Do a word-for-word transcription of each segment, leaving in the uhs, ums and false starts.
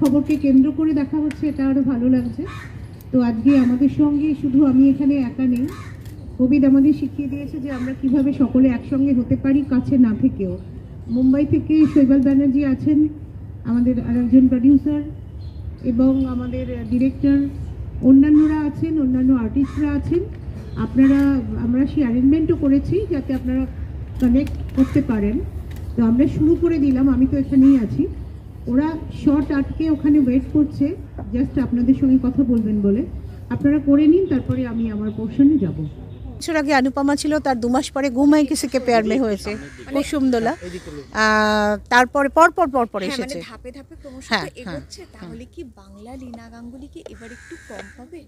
খবরকে কেন্দ্র করে দেখা হচ্ছে, এটা আরও ভালো লাগছে। তো আজকে আমাদের সঙ্গে শুধু আমি এখানে একা নেই, কোভিড আমাদের শিখিয়ে দিয়েছে যে আমরা কিভাবে সকলে একসঙ্গে হতে পারি, কাছে না থেকেও। মুম্বাই থেকে শৈবাল ব্যানার্জি আছেন, আমাদের আরেকজন প্রডিউসার, এবং আমাদের ডিরেক্টর, অন্যান্যরা আছেন, অন্যান্য আর্টিস্টরা আছেন। আপনারা, আমরা সেই অ্যারেঞ্জমেন্টও করেছি যাতে আপনারা কানেক্ট করতে পারেন। তো আমরা শুরু করে দিলাম, আমি তো এখানেই আছি, ওরা শর্ট আটকে ওখানে ওয়েট করছে জাস্ট আপনাদের সঙ্গে কথা বলবেন বলে। আপনারা করে নিন, তারপরে আমি আমার পোর্শনে যাব। বছর আগে অনুপমা ছিল, তার দু মাস পরে ঘুমাই কিসিকে পেয়ার মে হয়েছে কুসুমদোলা, তারপরে পর পর পর পর এসেছে। মানে ধাপে ধাপে ক্রমশ এগোচ্ছে। তাহলে কি বাংলা লীনা গাঙ্গুলিকে এবার একটু কম পাবে?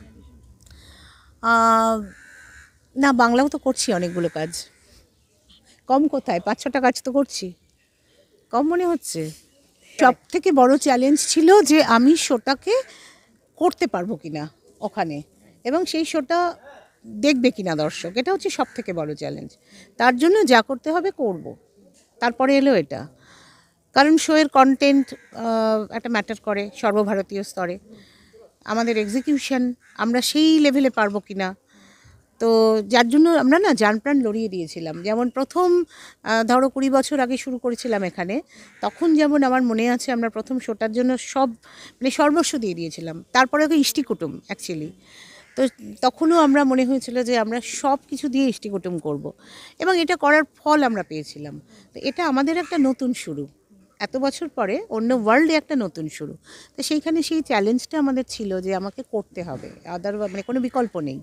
না, বাংলাও তো করছি অনেকগুলো কাজ, কম কোথায়, পাঁচ ছটা কাজ তো করছি, কম মনে হচ্ছে। সব থেকে বড় চ্যালেঞ্জ ছিল যে আমি শোটাকে করতে পারবো কিনা ওখানে, এবং সেই শোটা দেখবে কিনা দর্শক, এটা হচ্ছে সব থেকে বড় চ্যালেঞ্জ। তার জন্য যা করতে হবে করব। তারপরে এলো এটা, কারণ শোয়ের কন্টেন্ট একটা ম্যাটার করে সর্বভারতীয় স্তরে। আমাদের এক্সিকিউশন আমরা সেই লেভেলে পারবো কিনা, তো যার জন্য আমরা না জান প্রাণ লড়িয়ে দিয়েছিলাম। যেমন প্রথম ধরো কুড়ি বছর আগে শুরু করেছিলাম এখানে, তখন যেমন আমার মনে আছে আমরা প্রথম শোটার জন্য সব মানে সর্বস্ব দিয়ে দিয়েছিলাম। তারপরে ওকে ইষ্টি কুটুম অ্যাকচুয়ালি, তো তখনও আমরা মনে হয়েছিল যে আমরা সব কিছু দিয়ে ইষ্টি কুটুম করবো, এবং এটা করার ফল আমরা পেয়েছিলাম। তো এটা আমাদের একটা নতুন শুরু, এত বছর পরে অন্য ওয়ার্ল্ডে একটা নতুন শুরু। তো সেইখানে সেই চ্যালেঞ্জটা আমাদের ছিল যে আমাকে করতে হবে, আদার মানে কোনো বিকল্প নেই।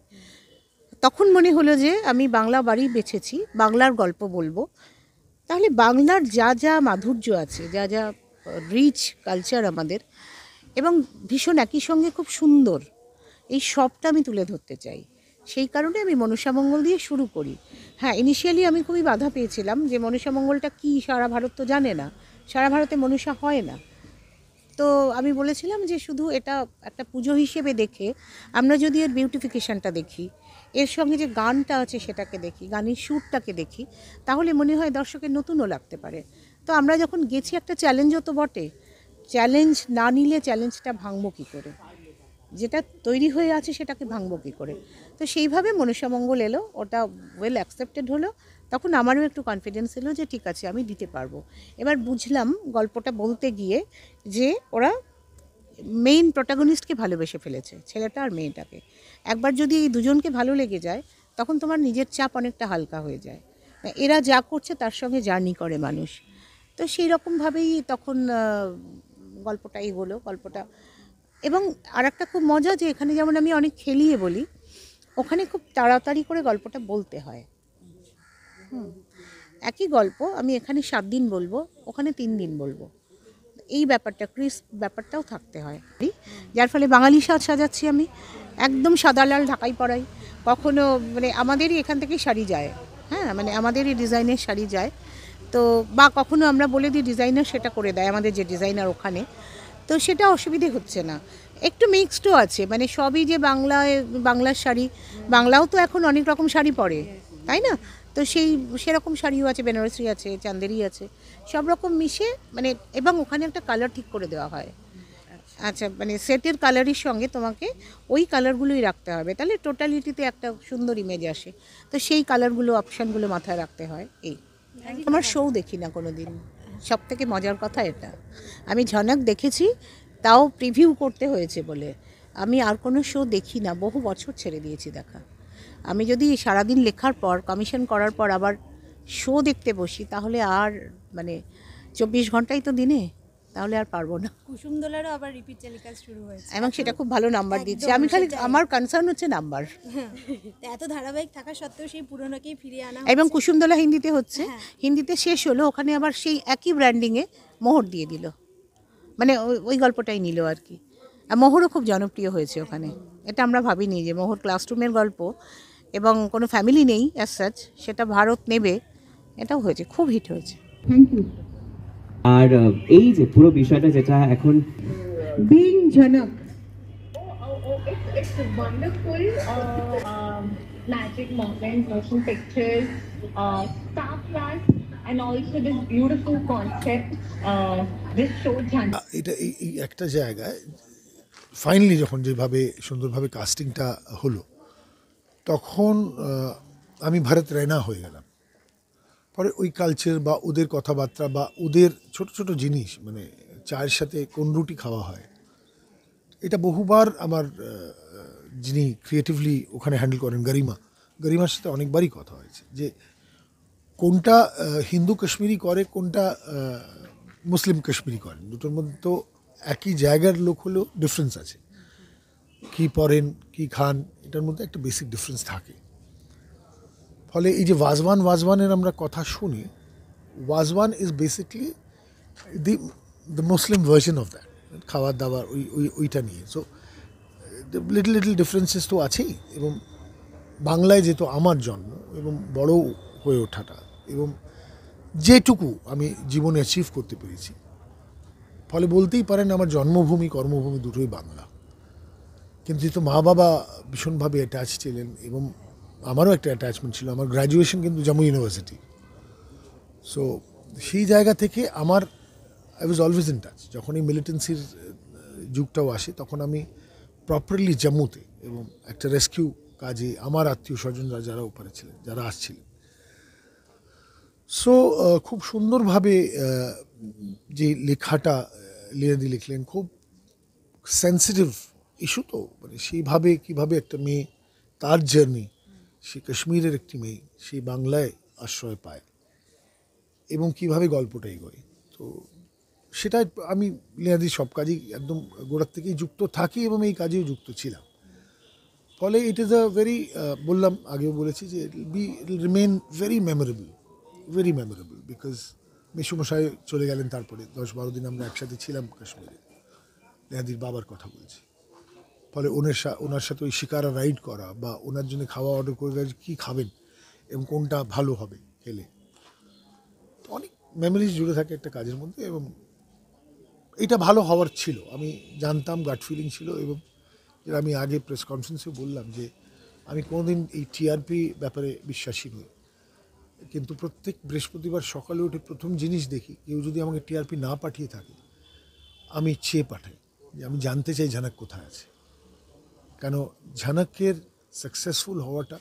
তখন মনে হলো যে আমি বাংলা বাড়ি বেছেছি, বাংলার গল্প বলবো, তাহলে বাংলার যা যা মাধুর্য আছে, যা যা রিচ কালচার আমাদের, এবং ভীষণ একই সঙ্গে খুব সুন্দর, এই সবটা আমি তুলে ধরতে চাই। সেই কারণে আমি মনসামঙ্গল দিয়ে শুরু করি। হ্যাঁ, ইনিশিয়ালি আমি খুবই বাধা পেয়েছিলাম যে মনসামঙ্গলটা কী, সারা ভারত তো জানে না, সারা ভারতে মনসা হয় না। তো আমি বলেছিলাম যে শুধু এটা একটা পুজো হিসেবে দেখে আমরা যদি এর বিউটিফিকেশানটা দেখি, এর সঙ্গে যে গানটা আছে সেটাকে দেখি, গানের সুরটাকে দেখি, তাহলে মনে হয় দর্শকের নতুনও লাগতে পারে। তো আমরা যখন গেছি, একটা চ্যালেঞ্জও তো বটে, চ্যালেঞ্জ না নিলে চ্যালেঞ্জটা ভাঙবো কী করে, যেটা তৈরি হয়ে আছে সেটাকে ভাঙবো কী করে। তো সেইভাবে মনসামঙ্গল এলো, ওটা ওয়েল অ্যাকসেপ্টেড হলো। তখন আমারও একটু কনফিডেন্স এলো যে ঠিক আছে, আমি দিতে পারবো। এবার বুঝলাম গল্পটা বলতে গিয়ে যে ওরা মেইন প্রোটাগনিস্টকে ভালোবেসে ফেলেছে, ছেলেটা আর মেয়েটাকে। একবার যদি এই দুজনকে ভালো লেগে যায়, তখন তোমার নিজের চাপ অনেকটা হালকা হয়ে যায়। এরা যা করছে তার সঙ্গে জার্নি করে মানুষ। তো সেই রকমভাবেই তখন গল্পটা এগোলো, গল্পটা। এবং আর একটা খুব মজা যে এখানে যেমন আমি অনেক খেলিয়ে বলি, ওখানে খুব তাড়াতাড়ি করে গল্পটা বলতে হয়। হুম, একই গল্প আমি এখানে সাত দিন বলবো, ওখানে তিন দিন বলবো, এই ব্যাপারটা ক্রিস্প ব্যাপারটাও থাকতে হয়। যার ফলে বাঙালি সাজ সাজাচ্ছি আমি, একদম সাদা লাল ঢাকাই পরাই, কখনো মানে আমাদেরই এখান থেকে শাড়ি যায়, হ্যাঁ মানে আমাদেরই ডিজাইনের শাড়ি যায়। তো বা কখনো আমরা বলে দিই ডিজাইনার সেটা করে দেয়, আমাদের যে ডিজাইনার ওখানে, তো সেটা অসুবিধে হচ্ছে না। একটু মিক্সডও আছে, মানে সবই যে বাংলায় বাংলার শাড়ি, বাংলাও তো এখন অনেক রকম শাড়ি পরে, তাই না? তো সেই সেরকম শাড়িও আছে, বেনারসি আছে, চান্দেরি আছে, সব রকম মিশে মানে, এবং ওখানে একটা কালার ঠিক করে দেওয়া হয়। আচ্ছা, মানে সেটের কালারের সঙ্গে তোমাকে ওই কালারগুলোই রাখতে হবে, তাহলে টোটালিটিতে একটা সুন্দর ইমেজ আসে। তো সেই কালারগুলো, অপশানগুলো মাথায় রাখতে হয়। এই আমার শো দেখি না কোনো দিন, সব থেকে মজার কথা এটা। আমি ঝনক দেখেছি, তাও প্রিভিউ করতে হয়েছে বলে। আমি আর কোনো শো দেখি না, বহু বছর ছেড়ে দিয়েছি দেখা। আমি যদি সারাদিন লেখার পর, কমিশন করার পর আবার শো দেখতে বসি, তাহলে আর মানে চব্বিশ ঘন্টাই তো দিনে, তাহলে আর পারবো না। কুসুমদোলারও আবার রিপিট টেলিকাস্ট শুরু হয়েছে, এবং সেটা খুব ভালো নাম্বার দিচ্ছে। আমি খালি আমার কনসার্ন হচ্ছে নাম্বার। এত ধারাবাহিক থাকা সত্ত্বেও সেই পুরনোকেই ফিরিয়ে আনা। এবং কুসুমদোলা হিন্দিতে হচ্ছে, হিন্দিতে শেষ হলো, ওখানে আবার সেই একই ব্র্যান্ডিংয়ে মোহর দিয়ে দিল, মানে ওই গল্পটাই নিল আর কি। আর মোহরও খুব জনপ্রিয় হয়েছে ওখানে, এটা আমরা ভাবিনি যে মোহর ক্লাসরুমের গল্প এবং কোনো ফ্যামিলি নেই অ্যাজ সাচ, সেটা ভারত নেবে, এটাও হয়েছে, খুব হিট হয়েছে। Thank you. আর এই যে পুরো বিষয়টা যেটা এখন being Jhanak, It's wonderful, uh, um, magic moments, motion pictures, uh, star plus, and also this beautiful concept. Uh, this show Jhansi. আ- এটা এই এই একটা জায়গায় ফাইনালি যখন যেভাবে সুন্দরভাবে কাস্টিংটা হলো তখন আহ, আমি ভারত রায়না হয়ে গেলাম। পরে ওই কালচার বা ওদের কথাবার্তা বা ওদের ছোট ছোট জিনিস, মানে চায়ের সাথে কোন রুটি খাওয়া হয়, এটা বহুবার আমার আহ, যিনি ক্রিয়েটিভলি ওখানে হ্যান্ডেল করেন গরিমা, গরিমার সাথে অনেকবারই কথা হয়েছে যে কোনটা আহ, হিন্দু কাশ্মীরি করে, কোনটা আহ, মুসলিম কাশ্মীরি করেন, দুটোর মধ্যে তো একই জায়গার লোক হলেও ডিফারেন্স আছে। কি পরেন, কি খান, এটার মধ্যে একটা বেসিক ডিফারেন্স থাকে। ফলে এই যে ওয়াজওয়ান ওয়াজওয়ানের আমরা কথা শুনি, wazwan is basically the the Muslim version of that, খাবার দাবার ওই ওই ওইটা নিয়ে। সো লিটল লিটল ডিফারেন্সেস তো আছেই। এবং বাংলায় যেহেতু আমার জন্ম এবং বড় হয়ে ওঠাটা এবং যেটুকু আমি জীবনে অ্যাচিভ করতে পেরেছি, ফলে বলতেই পারেন আমার জন্মভূমি কর্মভূমি দুটোই বাংলা। কিন্তু যেহেতু মা বাবা ভীষণভাবে অ্যাটাচ ছিলেন এবং আমারও একটা অ্যাটাচমেন্ট ছিল, আমার গ্র্যাজুয়েশন কিন্তু জম্মু ইউনিভার্সিটি। সো সেই জায়গা থেকে আমার I was always in touch. যখন এই মিলিটেন্সির যুগটাও আসে তখন আমি প্রপারলি জম্মুতে এবং একটা রেস্কিউ কাজে আমার আত্মীয় স্বজনরা যারা ওপারে ছিলেন, যারা আসছিলেন, সো খুব সুন্দরভাবে আহ, যে লেখাটা লিয়াদি লিখলেন, খুব সেন্সিটিভ ইস্যু, তো মানে সেইভাবে কীভাবে একটা মেয়ে তার জার্নি, সে কাশ্মীরের একটি মেয়ে, সেই বাংলায় আশ্রয় পায় এবং কিভাবে গল্পটা এগোয়। তো সেটা আমি লিয়াদির সব কাজেই একদম গোড়ার থেকেই যুক্ত থাকি এবং এই কাজেও যুক্ত ছিলাম। ফলে ইট ইজ আ ভেরি, বললাম আগেও বলেছি যে it will be it will remain very memorable, very memorable, because মেসুমশাই চলে গেলেন, তারপরে দশ বারো দিন আমরা একসাথে ছিলাম কাশ্মীরে। নেহাদির বাবার কথা বলছি। ফলে ওনার সা ওনার সাথে ওই শিকারা রাইড করা বা ওনার জন্য খাওয়া অর্ডার করে দেওয়া, কী খাবেন এবং কোনটা ভালো হবে খেলে, তো অনেক মেমোরিজ জুড়ে থাকে একটা কাজের মধ্যে। এবং এটা ভালো হওয়ার ছিল, আমি জানতাম, গাট ফিলিং ছিল। এবং যেটা আমি আগে প্রেস কনফারেন্সে বললাম যে আমি কোনোদিন এই টিআরপি ব্যাপারে বিশ্বাসী নই, কিন্তু প্রত্যেক বৃহস্পতিবার সকালে উঠে প্রথম জিনিস দেখি কেউ যদি আমাকে টিআরপি না পাঠিয়ে থাকে, আমি চেয়ে পাঠাই যে আমি জানতে চাই ঝানক কোথায় আছে। কেন ঝানকের সাকসেসফুল হওয়াটা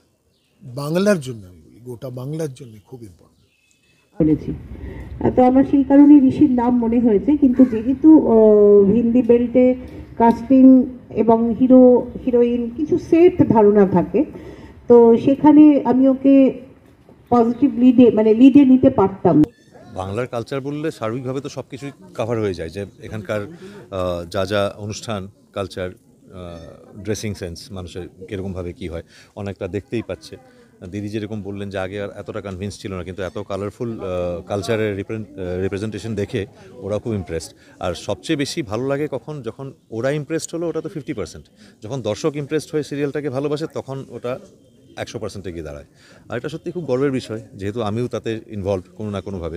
বাংলার জন্য, আমি বলি গোটা বাংলার জন্য খুব ইম্পর্টেন্ট। বলেছি তো আমার সেই কারণে ঋষির নাম মনে হয়েছে। কিন্তু যেহেতু হিন্দি বেল্টে কাস্টিং এবং হিরো হিরোইন কিছু সেট ধারণা থাকে, তো সেখানে আমি ওকে পজিটিভ লিডে মানে লিডে নিতে পারতাম। বাংলার কালচার বললে সার্বিকভাবে তো সব কিছুই কাভার হয়ে যায়, যে এখানকার আহ, যা যা অনুষ্ঠান, কালচার, ড্রেসিং সেন্স, মানুষের কীরকমভাবে কী হয় অনেকটা দেখতেই পাচ্ছে। দিদি যেরকম বললেন যে আগে আর এতটা কনভিন্স ছিল না, কিন্তু এত কালারফুল কালচারের রিপ্রেজেন্টেশন দেখে ওরা খুব ইমপ্রেসড। আর সবচেয়ে বেশি ভালো লাগে কখন, যখন ওরা ইমপ্রেসড হলো, ওটা তো ফিফটি পার্সেন্ট, যখন দর্শক ইমপ্রেসড হয়ে সিরিয়ালটাকে ভালোবাসে তখন ওটা একশো পার্সেন্টে গিয়ে দাঁড়ায়। আর এটা সত্যি খুব গর্বের বিষয়, যেহেতু আমিও তাতে ইনভলভ কোনো না কোনোভাবে,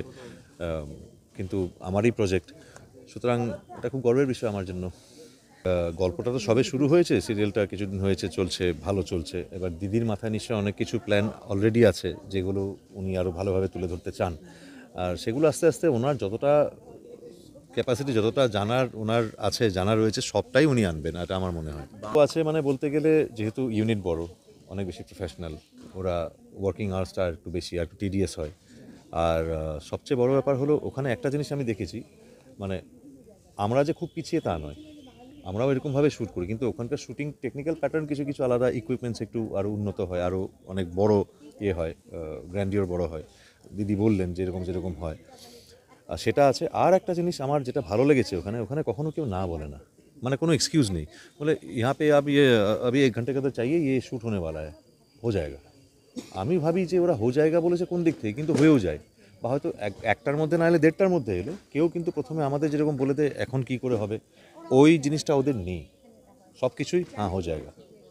কিন্তু আমারই প্রজেক্ট, সুতরাং এটা খুব গর্বের বিষয় আমার জন্য। গল্পটা তো সবে শুরু হয়েছে, সিরিয়ালটা কিছুদিন হয়েছে, চলছে, ভালো চলছে। এবার দিদির মাথায় নিশ্চয়ই অনেক কিছু প্ল্যান অলরেডি আছে যেগুলো উনি আরও ভালোভাবে তুলে ধরতে চান। আর সেগুলো আস্তে আস্তে ওনার যতটা ক্যাপাসিটি, যতটা জানার ওনার আছে, জানা রয়েছে, সবটাই উনি আনবেন, এটা আমার মনে হয়। আছে মানে বলতে গেলে যেহেতু ইউনিট বড়, অনেক বেশি প্রফেশনাল, ওরা ওয়ার্কিং আওয়ার্সটা আর একটু বেশি, আর একটু টিডিএস হয়। আর সবচেয়ে বড় ব্যাপার হলো ওখানে একটা জিনিস আমি দেখেছি, মানে আমরা যে খুব পিছিয়ে তা নয়, আমরাও এরকমভাবে শ্যুট করি, কিন্তু ওখানকার শ্যুটিং টেকনিক্যাল প্যাটার্ন কিছু কিছু আলাদা, ইকুইপমেন্টস একটু আরও উন্নত হয়, আরও অনেক বড় ইয়ে হয়, গ্র্যান্ডিওর বড় হয়। দিদি বললেন যেরকম যেরকম হয় সেটা আছে। আর একটা জিনিস আমার যেটা ভালো লেগেছে ওখানে, ওখানে কখনো কেউ না বলে না, মানে কোনো এক্সকিউজ নেই, বলে यहाँ पे आप ये अभी एक घंटे का तो चाहिए, ये শ্যুট होने वाला है, हो जाएगा। আমি ভাবি যে ওরা হো জায়গা বলেছে কোন দিক থেকে, কিন্তু হয়েও যায়, বা হয়তো এক একটার মধ্যে না এলে দেড়টার মধ্যে এলো, কেউ কিন্তু প্রথমে আমাদের যেরকম বলে দেয় এখন কি করে হবে, ওই জিনিসটা ওদের নেই, সব কিছুই হ্যাঁ হো জায়গা।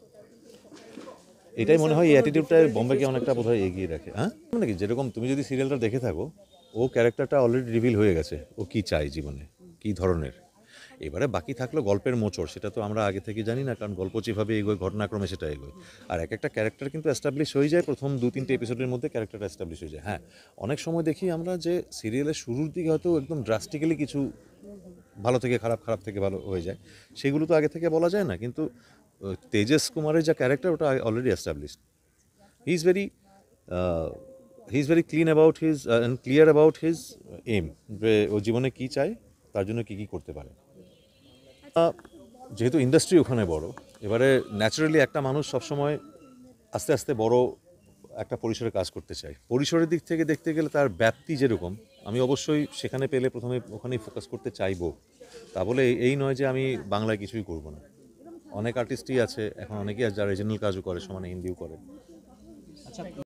এটাই মনে হয় এই অ্যাটিটিউডটা বোম্বেকে অনেকটা বোধহয় এগিয়ে রাখে। হ্যাঁ মানে কি, যেরকম তুমি যদি সিরিয়ালটা দেখে থাকো, ও ক্যারেক্টারটা অলরেডি রিভিল হয়ে গেছে, ও কী চায় জীবনে, কী ধরনের, এবারে বাকি থাকলো গল্পের মোচড়, সেটা তো আমরা আগে থেকে জানি না, কারণ গল্প যেভাবে এগোয় ঘটনাক্রমে সেটা এগোয়। আর এক একটা ক্যারেক্টার কিন্তু অ্যাস্টাবলিশ হয়ে যায় প্রথম দু তিনটে এপিসোডের মধ্যে, ক্যারেক্টারটা অ্যাস্টাবলিশ হয়ে যায়। হ্যাঁ, অনেক সময় দেখি আমরা যে সিরিয়ালের শুরুর দিকে হয়তো একদম ড্রাস্টিক্যালি কিছু ভালো থেকে খারাপ, খারাপ থেকে ভালো হয়ে যায়, সেগুলো তো আগে থেকে বলা যায় না। কিন্তু আহ, তেজস কুমারের যা ক্যারেক্টার ওটা already established. He is very he is very clean about his and clear about his um, যে ও জীবনে কী চায়, তার জন্য কী কী করতে পারে। আহ, যেহেতু ইন্ডাস্ট্রি ওখানে বড়, এবারে ন্যাচারালি একটা মানুষ সবসময় আস্তে আস্তে বড় একটা পরিসরে কাজ করতে চায়। পরিসরের দিক থেকে দেখতে গেলে তার ব্যাপ্তি যেরকম, আমি অবশ্যই সেখানে পেলে প্রথমে ওখানেই ফোকাস করতে চাইবো। তা বলে এই- এই নয় যে আমি বাংলায় কিছুই করব না। অনেক আর্টিস্টই আছে এখন, অনেকেই আছে যারা রিজনাল কাজও করে, সমানে হিন্দিও করে।